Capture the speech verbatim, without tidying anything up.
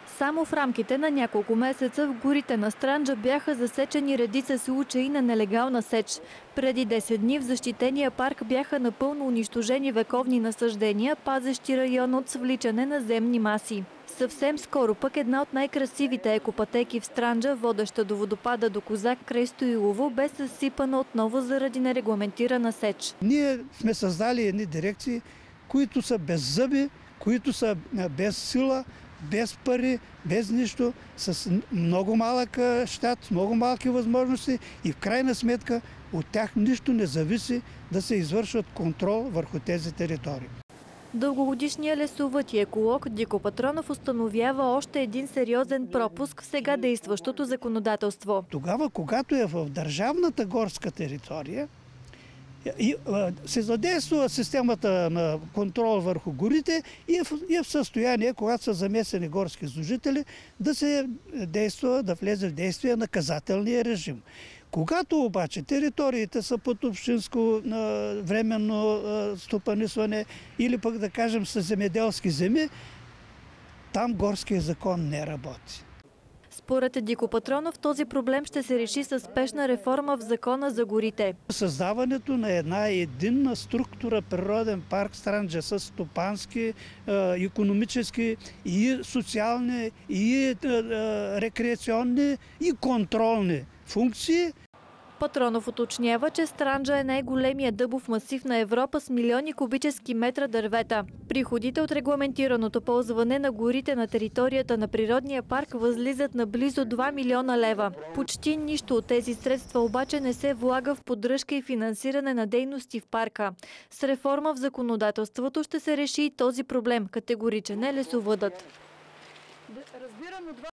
Само в рамките на няколко месеца в горите на Странджа бяха засечени редица случаи на нелегална сеч. Преди десет дни в защитения парк бяха напълно унищожени вековни насаждения, пазещи район от свличане на земни маси. Съвсем скоро пък една от най-красивите екопътеки в Странджа, водеща до водопада до Козак край Стоилово, бе съсипана отново заради нерегламентирана сеч. Ние сме създали едни дирекции, които са без зъби, които са без сила, без пари, без нищо, с много малък щат, с много малки възможности и в крайна сметка от тях нищо не зависи да се извършват контрол върху тези територии. Дългогодишният лесовът и еколог Дико Патронов установява още един сериозен пропуск в сега действащото законодателство. Тогава, когато е в държавната горска територия, и се задейства системата на контрол върху горите и е, в, и е в състояние, когато са замесени горски служители, да се действа, да влезе в действие наказателния режим. Когато обаче териториите са под общинско временно стопанисване или пък да кажем са земеделски земи, там горския закон не работи. Според Дико Патронов този проблем ще се реши със спешна реформа в Закона за горите. Създаването на една единна структура природен парк Странджа с стопански, икономически и социални, и рекреационни, и контролни функции. Патронов уточнява, че Странджа е най-големия дъбов масив на Европа с милиони кубически метра дървета. Приходите от регламентираното ползване на горите на територията на природния парк възлизат на близо два милиона лева. Почти нищо от тези средства обаче не се влага в поддръжка и финансиране на дейности в парка. С реформа в законодателството ще се реши и този проблем, категоричен е лесовъдът.